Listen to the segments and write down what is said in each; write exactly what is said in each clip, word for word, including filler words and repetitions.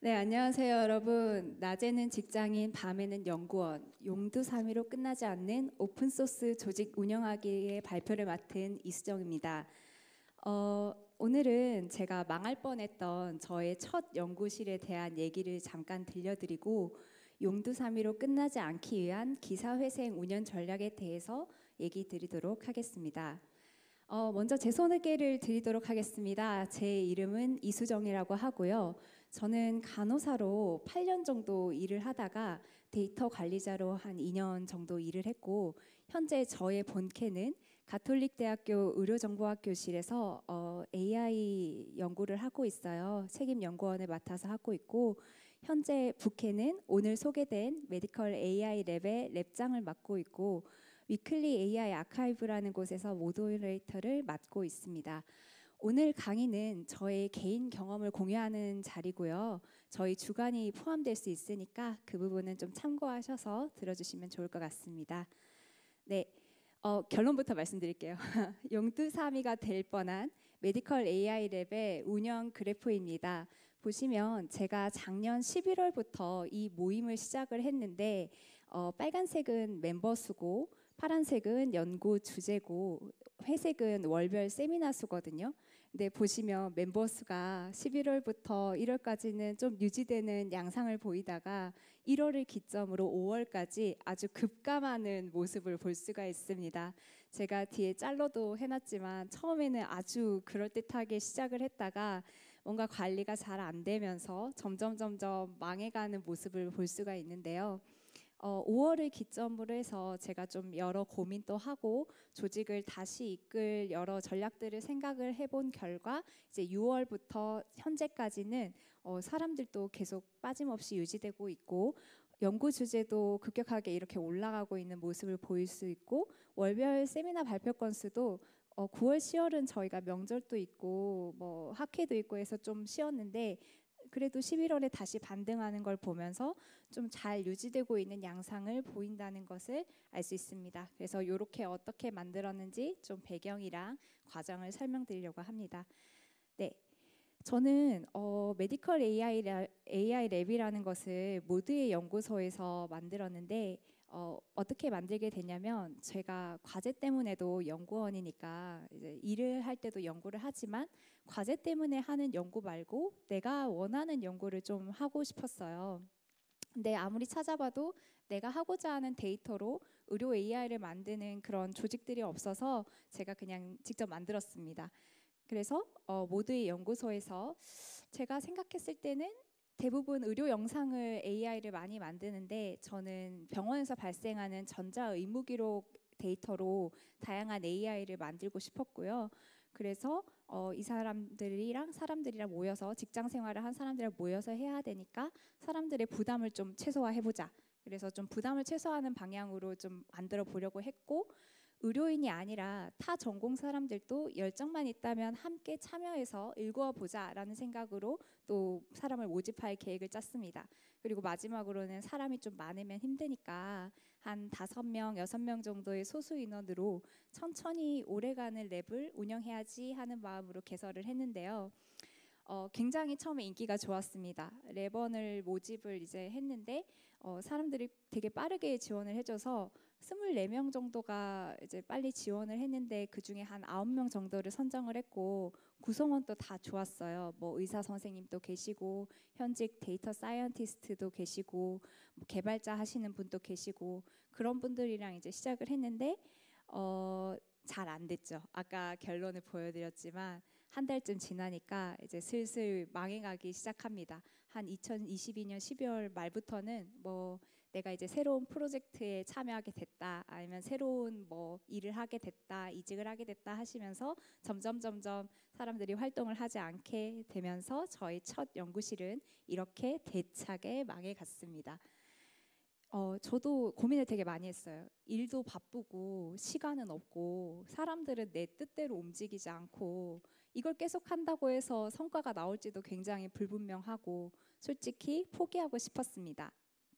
네, 안녕하세요, 여러분. 낮에는 직장인, 밤에는 연구원, 용두사미로 끝나지 않는 오픈소스 조직 운영하기의 발표를 맡은 이수정입니다. 어, 오늘은 제가 망할 뻔했던 저의 첫 연구실에 대한 얘기를 잠깐 들려드리고 용두사미로 끝나지 않기 위한 기사회생 운영 전략에 대해서 얘기 드리도록 하겠습니다. 어, 먼저 제 소개를 드리도록 하겠습니다. 제 이름은 이수정이라고 하고요. 저는 간호사로 팔 년 정도 일을 하다가 데이터 관리자로 한 이 년 정도 일을 했고, 현재 저의 본캐는 가톨릭대학교 의료정보학교실에서 어, 에이아이 연구를 하고 있어요. 책임 연구원을 맡아서 하고 있고, 현재 부캐는 오늘 소개된 메디컬 에이아이 랩의 랩장을 맡고 있고, 위클리 에이아이 아카이브라는 곳에서 모더레이터를 맡고 있습니다. 오늘 강의는 저의 개인 경험을 공유하는 자리고요. 저희 주관이 포함될 수 있으니까 그 부분은 좀 참고하셔서 들어주시면 좋을 것 같습니다. 네, 어, 결론부터 말씀드릴게요. 용두사미가 될 뻔한 메디컬 에이아이 랩의 운영 그래프입니다. 보시면 제가 작년 십일월부터 이 모임을 시작을 했는데 어, 빨간색은 멤버 수고, 파란색은 연구 주제고, 회색은 월별 세미나 수거든요. 근데 보시면 멤버 수가 십일월부터 일월까지는 좀 유지되는 양상을 보이다가 일월을 기점으로 오월까지 아주 급감하는 모습을 볼 수가 있습니다. 제가 뒤에 짤로도 해놨지만 처음에는 아주 그럴듯하게 시작을 했다가 뭔가 관리가 잘 안 되면서 점점 점점 망해가는 모습을 볼 수가 있는데요. 어, 오월을 기점으로 해서 제가 좀 여러 고민도 하고 조직을 다시 이끌 여러 전략들을 생각을 해본 결과 이제 유월부터 현재까지는 어, 사람들도 계속 빠짐없이 유지되고 있고 연구 주제도 급격하게 이렇게 올라가고 있는 모습을 보일 수 있고 월별 세미나 발표 건수도 어, 구월, 시월은 저희가 명절도 있고 뭐 학회도 있고 해서 좀 쉬었는데 그래도 십일월에 다시 반등하는 걸 보면서 좀 잘 유지되고 있는 양상을 보인다는 것을 알 수 있습니다. 그래서 이렇게 어떻게 만들었는지 좀 배경이랑 과정을 설명드리려고 합니다. 네, 저는 어, 메디컬 에이아이, 에이아이 랩이라는 것을 모두의 연구소에서 만들었는데 어, 어떻게 만들게 됐냐면 제가 과제 때문에도 연구원이니까 이제 일을 할 때도 연구를 하지만 과제 때문에 하는 연구 말고 내가 원하는 연구를 좀 하고 싶었어요. 근데 아무리 찾아봐도 내가 하고자 하는 데이터로 의료 에이아이를 만드는 그런 조직들이 없어서 제가 그냥 직접 만들었습니다. 그래서 어, 모두의 연구소에서 제가 생각했을 때는 대부분 의료 영상을 에이아이를 많이 만드는데 저는 병원에서 발생하는 전자 의무기록 데이터로 다양한 에이아이를 만들고 싶었고요. 그래서 어, 이 사람들이랑 사람들이랑 모여서 직장 생활을 한 사람들이랑 모여서 해야 되니까 사람들의 부담을 좀 최소화해보자. 그래서 좀 부담을 최소화하는 방향으로 좀 만들어 보려고 했고 의료인이 아니라 타 전공 사람들도 열정만 있다면 함께 참여해서 일구어보자라는 생각으로 또 사람을 모집할 계획을 짰습니다. 그리고 마지막으로는 사람이 좀 많으면 힘드니까 한 다섯 명, 여섯 명 정도의 소수 인원으로 천천히 오래가는 랩을 운영해야지 하는 마음으로 개설을 했는데요. 어, 굉장히 처음에 인기가 좋았습니다. 랩원을 모집을 이제 했는데 어, 사람들이 되게 빠르게 지원을 해줘서 스물네 명 정도가 이제 빨리 지원을 했는데 그 중에 한 아홉 명 정도를 선정을 했고 구성원도 다 좋았어요. 뭐 의사 선생님도 계시고 현직 데이터 사이언티스트도 계시고 뭐 개발자 하시는 분도 계시고 그런 분들이랑 이제 시작을 했는데 어, 잘 안 됐죠. 아까 결론을 보여드렸지만 한 달쯤 지나니까 이제 슬슬 망해가기 시작합니다. 한 이천이십이 년 십이월 말부터는 뭐 내가 이제 새로운 프로젝트에 참여하게 됐다 아니면 새로운 뭐 일을 하게 됐다 이직을 하게 됐다 하시면서 점점 점점 사람들이 활동을 하지 않게 되면서 저희 첫 연구실은 이렇게 대차게 망해갔습니다. 어, 저도 고민을 되게 많이 했어요. 일도 바쁘고 시간은 없고 사람들은 내 뜻대로 움직이지 않고 이걸 계속 한다고 해서 성과가 나올지도 굉장히 불분명하고 솔직히 포기하고 싶었습니다.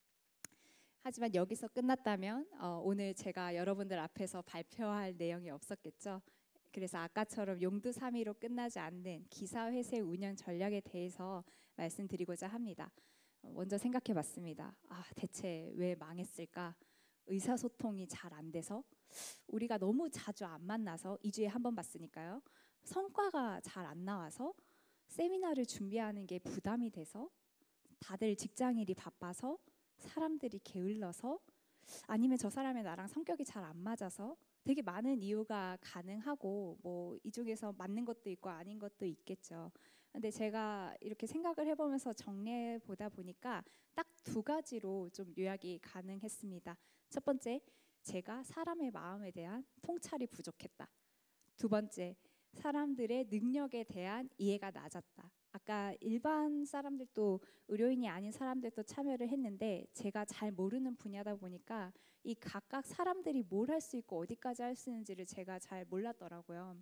하지만 여기서 끝났다면 어, 오늘 제가 여러분들 앞에서 발표할 내용이 없었겠죠. 그래서 아까처럼 용두사미로 끝나지 않는 기사회생 운영 전략에 대해서 말씀드리고자 합니다. 먼저 생각해 봤습니다. 아, 대체 왜 망했을까? 의사소통이 잘 안 돼서? 우리가 너무 자주 안 만나서 이 주에 한 번 봤으니까요. 성과가 잘 안 나와서? 세미나를 준비하는 게 부담이 돼서? 다들 직장일이 바빠서? 사람들이 게을러서? 아니면 저 사람의 나랑 성격이 잘 안 맞아서? 되게 많은 이유가 가능하고 뭐 이 중에서 맞는 것도 있고 아닌 것도 있겠죠. 근데 제가 이렇게 생각을 해보면서 정리해 보다 보니까 딱 두 가지로 좀 요약이 가능했습니다. 첫 번째, 제가 사람의 마음에 대한 통찰이 부족했다. 두 번째, 사람들의 능력에 대한 이해가 낮았다. 아까 일반 사람들도 의료인이 아닌 사람들도 참여를 했는데 제가 잘 모르는 분야다 보니까 이 각각 사람들이 뭘 할 수 있고 어디까지 할 수 있는지를 제가 잘 몰랐더라고요.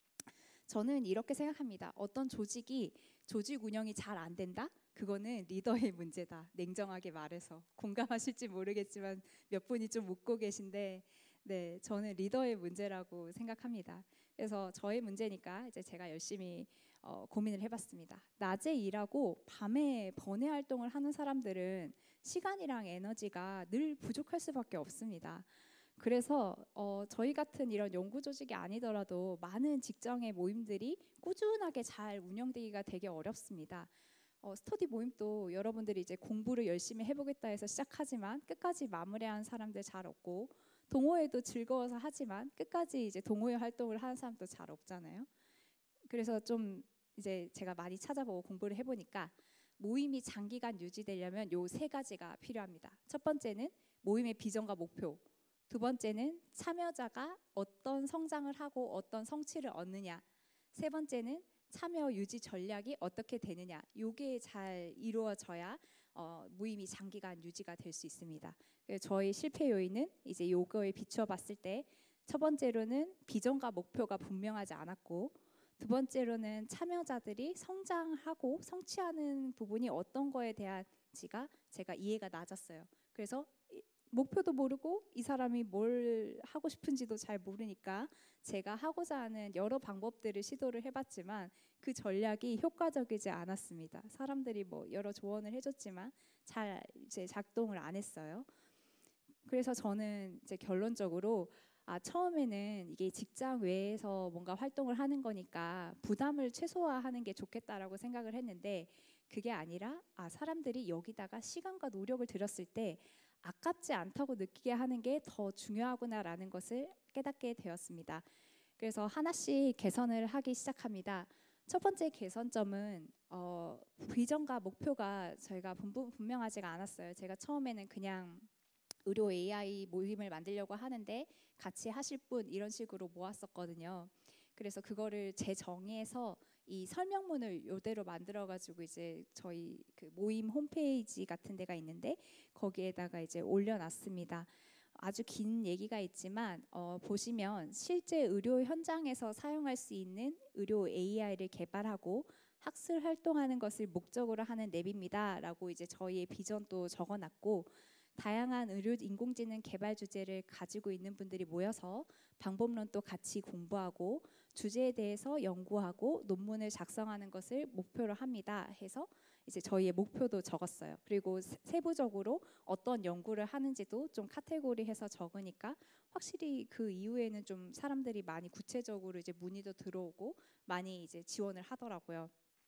저는 이렇게 생각합니다. 어떤 조직이 조직 운영이 잘 안 된다? 그거는 리더의 문제다. 냉정하게 말해서. 공감하실지 모르겠지만 몇 분이 좀 웃고 계신데 네, 저는 리더의 문제라고 생각합니다. 그래서 저의 문제니까 이제 제가 열심히 어, 고민을 해봤습니다. 낮에 일하고 밤에 번외 활동을 하는 사람들은 시간이랑 에너지가 늘 부족할 수밖에 없습니다. 그래서 어, 저희 같은 이런 연구 조직이 아니더라도 많은 직장의 모임들이 꾸준하게 잘 운영되기가 되게 어렵습니다. 어, 스터디 모임도 여러분들이 이제 공부를 열심히 해보겠다 해서 시작하지만 끝까지 마무리하는 사람들 잘 없고, 동호회도 즐거워서 하지만 끝까지 이제 동호회 활동을 하는 사람도 잘 없잖아요. 그래서 좀 이제 제가 많이 찾아보고 공부를 해보니까 모임이 장기간 유지되려면 요 세 가지가 필요합니다. 첫 번째는 모임의 비전과 목표, 두 번째는 참여자가 어떤 성장을 하고 어떤 성취를 얻느냐, 세 번째는 참여 유지 전략이 어떻게 되느냐. 요게 잘 이루어져야 어, 모임이 장기간 유지가 될 수 있습니다. 저희 실패 요인은 이제 요거에 비추어 봤을 때 첫 번째로는 비전과 목표가 분명하지 않았고, 두 번째로는 참여자들이 성장하고 성취하는 부분이 어떤 거에 대한지가 제가 이해가 낮았어요. 그래서 목표도 모르고 이 사람이 뭘 하고 싶은지도 잘 모르니까 제가 하고자 하는 여러 방법들을 시도를 해봤지만 그 전략이 효과적이지 않았습니다. 사람들이 뭐 여러 조언을 해줬지만 잘 이제 작동을 안 했어요. 그래서 저는 이제 결론적으로 아, 처음에는 이게 직장 외에서 뭔가 활동을 하는 거니까 부담을 최소화하는 게 좋겠다라고 생각을 했는데, 그게 아니라 아, 사람들이 여기다가 시간과 노력을 들였을 때 아깝지 않다고 느끼게 하는 게 더 중요하구나라는 것을 깨닫게 되었습니다. 그래서 하나씩 개선을 하기 시작합니다. 첫 번째 개선점은 어, 비전과 목표가 저희가 분명하지가 않았어요. 제가 처음에는 그냥 의료 에이아이 모임을 만들려고 하는데 같이 하실 분 이런 식으로 모았었거든요. 그래서 그거를 재정의해서 이 설명문을 이대로 만들어가지고 이제 저희 그 모임 홈페이지 같은 데가 있는데 거기에다가 이제 올려놨습니다. 아주 긴 얘기가 있지만 어, 보시면 실제 의료 현장에서 사용할 수 있는 의료 에이아이를 개발하고 학술 활동하는 것을 목적으로 하는 랩입니다라고 이제 저희의 비전도 적어놨고, 다양한 의료 인공지능 개발 주제를 가지고 있는 분들이 모여서 방법론도 같이 공부하고 주제에 대해서 연구하고 논문을 작성하는 것을 목표로 합니다 해서 이제 저희의 목표도 적었어요. 그리고 세부적으로 어떤 연구를 하는지도 좀 카테고리해서 적으니까 확실히 그 이후에는 좀 사람들이 많이 구체적으로 이제 문의도 들어오고 많이 이제 지원을 하더라고요.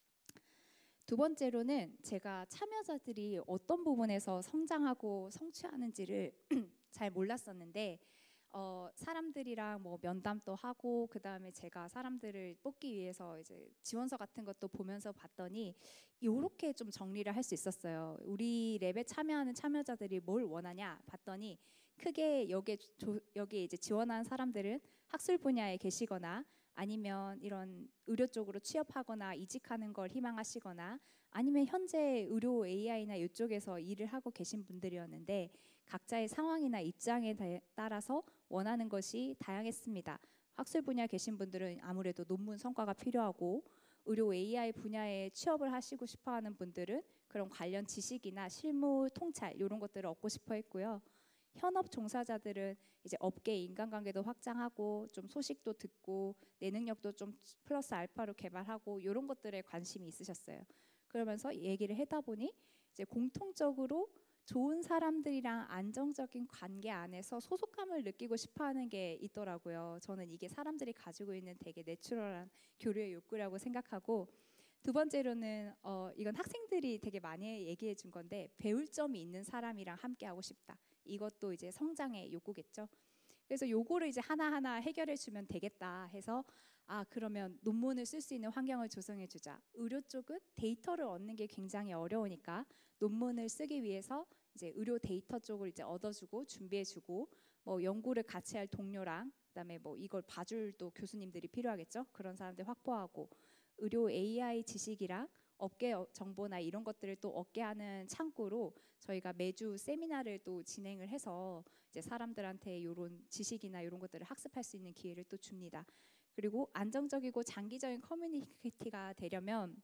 두 번째로는 제가 참여자들이 어떤 부분에서 성장하고 성취하는지를 잘 몰랐었는데 어, 사람들이랑 뭐 면담도 하고 그 다음에 제가 사람들을 뽑기 위해서 이제 지원서 같은 것도 보면서 봤더니 이렇게 좀 정리를 할 수 있었어요. 우리 랩에 참여하는 참여자들이 뭘 원하냐 봤더니 크게 여기에, 조, 여기에 이제 지원한 사람들은 학술 분야에 계시거나 아니면 이런 의료 쪽으로 취업하거나 이직하는 걸 희망하시거나 아니면 현재 의료 에이아이나 이쪽에서 일을 하고 계신 분들이었는데 각자의 상황이나 입장에 따라서 원하는 것이 다양했습니다. 학술 분야 계신 분들은 아무래도 논문 성과가 필요하고, 의료 에이아이 분야에 취업을 하시고 싶어하는 분들은 그런 관련 지식이나 실무 통찰 이런 것들을 얻고 싶어 했고요. 현업 종사자들은 이제 업계 인간관계도 확장하고 좀 소식도 듣고 내 능력도 좀 플러스 알파로 개발하고 이런 것들에 관심이 있으셨어요. 그러면서 얘기를 하다 보니 이제 공통적으로 좋은 사람들이랑 안정적인 관계 안에서 소속감을 느끼고 싶어하는 게 있더라고요. 저는 이게 사람들이 가지고 있는 되게 내추럴한 교류의 욕구라고 생각하고, 두 번째로는 어, 이건 학생들이 되게 많이 얘기해 준 건데, 배울 점이 있는 사람이랑 함께 하고 싶다. 이것도 이제 성장의 욕구겠죠. 그래서 요거를 이제 하나하나 해결해 주면 되겠다 해서, 아 그러면 논문을 쓸 수 있는 환경을 조성해 주자. 의료 쪽은 데이터를 얻는 게 굉장히 어려우니까 논문을 쓰기 위해서 이제 의료 데이터 쪽을 이제 얻어주고 준비해주고, 뭐 연구를 같이 할 동료랑, 그다음에 뭐 이걸 봐줄 또 교수님들이 필요하겠죠. 그런 사람들 확보하고, 의료 에이아이 지식이랑 업계 정보나 이런 것들을 또 얻게 하는 창구로 저희가 매주 세미나를 또 진행을 해서 이제 사람들한테 이런 지식이나 이런 것들을 학습할 수 있는 기회를 또 줍니다. 그리고 안정적이고 장기적인 커뮤니티가 되려면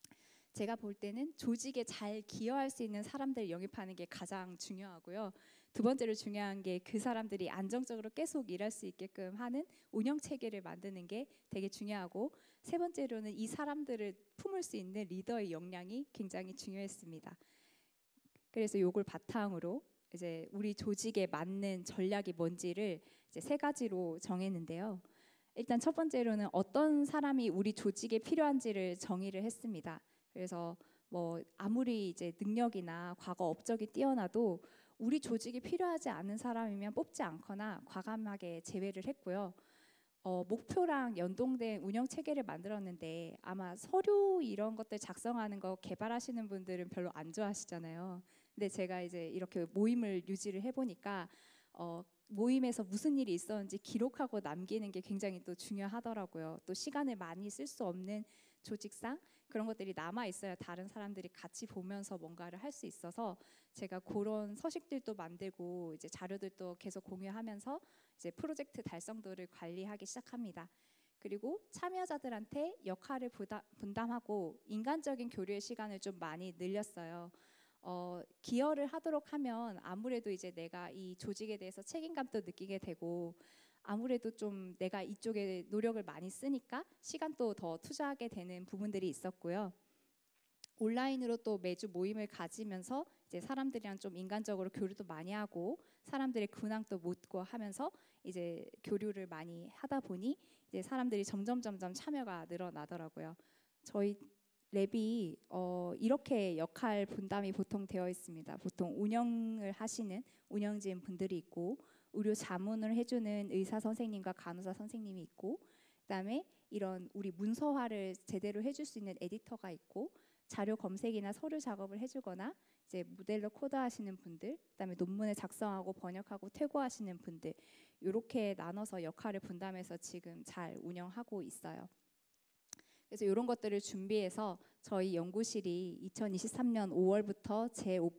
제가 볼 때는 조직에 잘 기여할 수 있는 사람들을 영입하는 게 가장 중요하고요. 두 번째로 중요한 게 그 사람들이 안정적으로 계속 일할 수 있게끔 하는 운영 체계를 만드는 게 되게 중요하고, 세 번째로는 이 사람들을 품을 수 있는 리더의 역량이 굉장히 중요했습니다. 그래서 요걸 바탕으로 이제 우리 조직에 맞는 전략이 뭔지를 이제 세 가지로 정했는데요. 일단 첫 번째로는 어떤 사람이 우리 조직에 필요한지를 정의를 했습니다. 그래서 뭐 아무리 이제 능력이나 과거 업적이 뛰어나도 우리 조직이 필요하지 않은 사람이면 뽑지 않거나 과감하게 제외를 했고요. 어, 목표랑 연동된 운영 체계를 만들었는데, 아마 서류 이런 것들 작성하는 거 개발하시는 분들은 별로 안 좋아하시잖아요. 근데 제가 이제 이렇게 모임을 유지를 해보니까 어, 모임에서 무슨 일이 있었는지 기록하고 남기는 게 굉장히 또 중요하더라고요. 또 시간을 많이 쓸 수 없는 조직상 그런 것들이 남아 있어야 다른 사람들이 같이 보면서 뭔가를 할 수 있어서, 제가 그런 서식들도 만들고 이제 자료들도 계속 공유하면서 이제 프로젝트 달성도를 관리하기 시작합니다. 그리고 참여자들한테 역할을 부담, 분담하고 인간적인 교류의 시간을 좀 많이 늘렸어요. 어, 기여를 하도록 하면 아무래도 이제 내가 이 조직에 대해서 책임감도 느끼게 되고, 아무래도 좀 내가 이쪽에 노력을 많이 쓰니까 시간도 더 투자하게 되는 부분들이 있었고요. 온라인으로 또 매주 모임을 가지면서 이제 사람들이랑 좀 인간적으로 교류도 많이 하고 사람들의 근황도 묻고 하면서 이제 교류를 많이 하다 보니 이제 사람들이 점점 점점 참여가 늘어나더라고요. 저희 랩이 어 이렇게 역할 분담이 보통 되어 있습니다. 보통 운영을 하시는 운영진 분들이 있고, 의료 자문을 해주는 의사 선생님과 간호사 선생님이 있고, 그다음에 이런 우리 문서화를 제대로 해줄 수 있는 에디터가 있고, 자료 검색이나 서류 작업을 해주거나 이제 모델로 코드하시는 분들, 그다음에 논문을 작성하고 번역하고 퇴고하시는 분들, 이렇게 나눠서 역할을 분담해서 지금 잘 운영하고 있어요. 그래서 이런 것들을 준비해서 저희 연구실이 이천이십삼 년 오월부터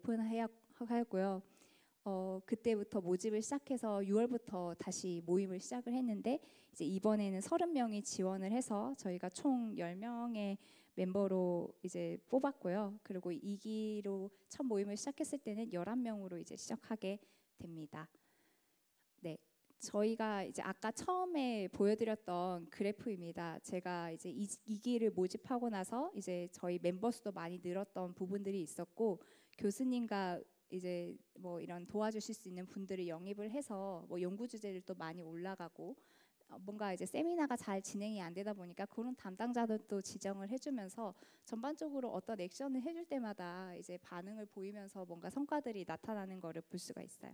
재오픈하고요. 어, 그때부터 모집을 시작해서 유월부터 다시 모임을 시작을 했는데, 이제 이번에는 서른 명이 지원을 해서 저희가 총 열 명의 멤버로 이제 뽑았고요. 그리고 이 기로 첫 모임을 시작했을 때는 열한 명으로 이제 시작하게 됩니다. 네. 저희가 이제 아까 처음에 보여드렸던 그래프입니다. 제가 이제 이, 이 기를 모집하고 나서 이제 저희 멤버 수도 많이 늘었던 부분들이 있었고, 교수님과 이제 뭐 이런 도와주실 수 있는 분들을 영입을 해서 뭐 연구 주제들도 많이 올라가고, 어, 뭔가 이제 세미나가 잘 진행이 안 되다 보니까 그런 담당자들도 지정을 해주면서 전반적으로 어떤 액션을 해줄 때마다 이제 반응을 보이면서 뭔가 성과들이 나타나는 거를 볼 수가 있어요.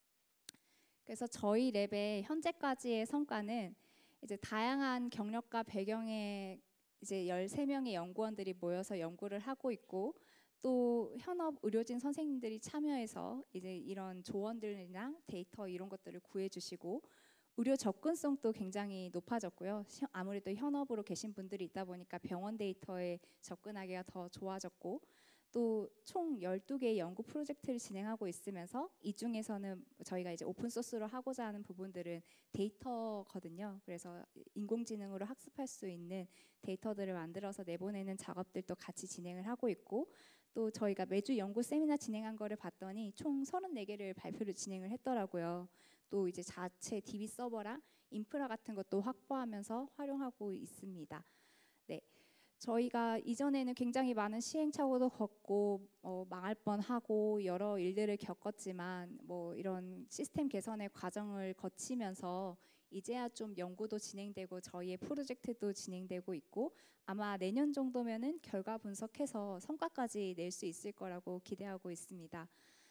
그래서 저희 랩의 현재까지의 성과는 이제 다양한 경력과 배경의 이제 열세 명의 연구원들이 모여서 연구를 하고 있고, 또 현업 의료진 선생님들이 참여해서 이제 이런 조언들이나 데이터 이런 것들을 구해주시고, 의료 접근성도 굉장히 높아졌고요. 아무래도 현업으로 계신 분들이 있다 보니까 병원 데이터에 접근하기가 더 좋아졌고, 또 총 열두 개의 연구 프로젝트를 진행하고 있으면서 이 중에서는 저희가 이제 오픈 소스로 하고자 하는 부분들은 데이터거든요. 그래서 인공지능으로 학습할 수 있는 데이터들을 만들어서 내보내는 작업들도 같이 진행을 하고 있고, 또 저희가 매주 연구 세미나 진행한 거를 봤더니 총 서른네 개를 발표를 진행을 했더라고요. 또 이제 자체 디비 서버랑 인프라 같은 것도 확보하면서 활용하고 있습니다. 네. 저희가 이전에는 굉장히 많은 시행착오도 겪고 어, 망할 뻔하고 여러 일들을 겪었지만 뭐 이런 시스템 개선의 과정을 거치면서 이제야 좀 연구도 진행되고 저희의 프로젝트도 진행되고 있고, 아마 내년 정도면은 결과 분석해서 성과까지 낼 수 있을 거라고 기대하고 있습니다.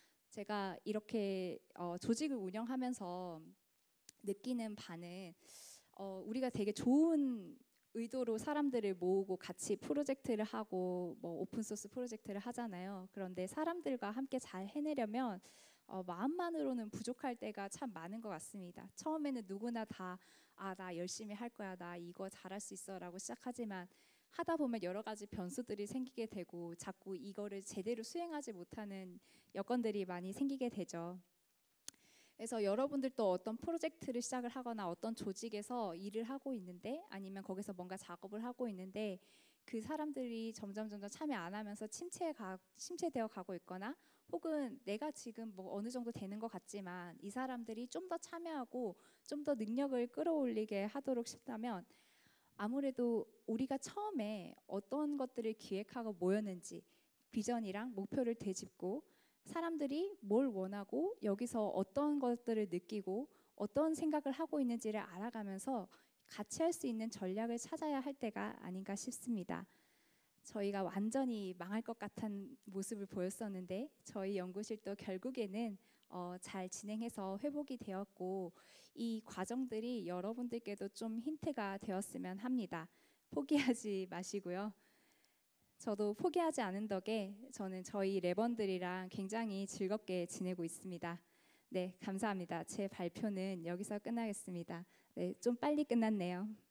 제가 이렇게 어, 조직을 운영하면서 느끼는 바는 어, 우리가 되게 좋은 의도로 사람들을 모으고 같이 프로젝트를 하고 뭐 오픈소스 프로젝트를 하잖아요. 그런데 사람들과 함께 잘 해내려면 어, 마음만으로는 부족할 때가 참 많은 것 같습니다. 처음에는 누구나 다 아, 나 열심히 할 거야, 나 이거 잘할 수 있어 라고 시작하지만 하다 보면 여러 가지 변수들이 생기게 되고 자꾸 이거를 제대로 수행하지 못하는 여건들이 많이 생기게 되죠. 그래서 여러분들도 어떤 프로젝트를 시작을 하거나 어떤 조직에서 일을 하고 있는데, 아니면 거기서 뭔가 작업을 하고 있는데 그 사람들이 점점 점점 참여 안 하면서 침체에 가, 침체되어 가고 있거나, 혹은 내가 지금 뭐 어느 정도 되는 것 같지만 이 사람들이 좀 더 참여하고 좀 더 능력을 끌어올리게 하도록 싶다면, 아무래도 우리가 처음에 어떤 것들을 기획하고 모였는지 비전이랑 목표를 되짚고 사람들이 뭘 원하고 여기서 어떤 것들을 느끼고 어떤 생각을 하고 있는지를 알아가면서 같이 할 수 있는 전략을 찾아야 할 때가 아닌가 싶습니다. 저희가 완전히 망할 것 같은 모습을 보였었는데 저희 연구실도 결국에는 어, 잘 진행해서 회복이 되었고, 이 과정들이 여러분들께도 좀 힌트가 되었으면 합니다. 포기하지 마시고요. 저도 포기하지 않은 덕에 저는 저희 랩원들이랑 굉장히 즐겁게 지내고 있습니다. 네, 감사합니다. 제 발표는 여기서 끝나겠습니다. 네, 좀 빨리 끝났네요.